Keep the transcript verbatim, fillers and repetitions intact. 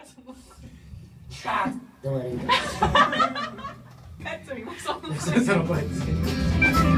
そのシャーって終わりみたいな。 帰ってみましょう。 そろそろこれつけて。